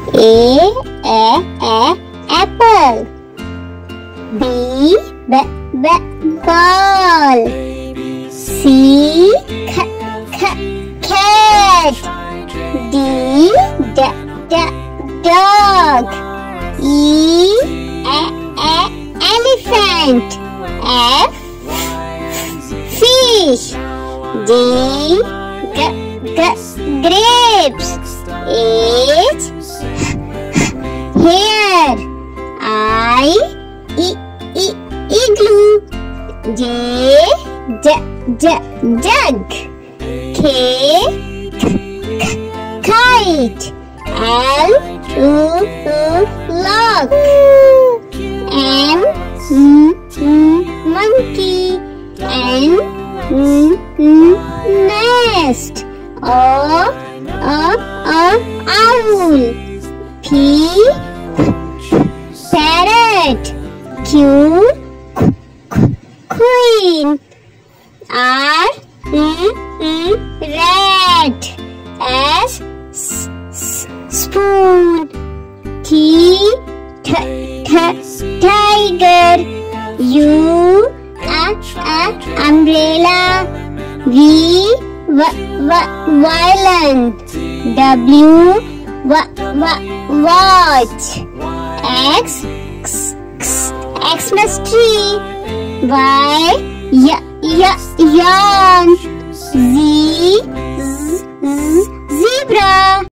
Apple. B ball. C cat. D dog. E elephant. F fish. G grapes. H hair. I igloo. J jug. K kite. L log. M monkey. N nest. O owl. P parrot. Q queen. R rat. S spoon. T tiger. U umbrella. V violin. W watch. X Xmas tree. Y yarn. Z zebra.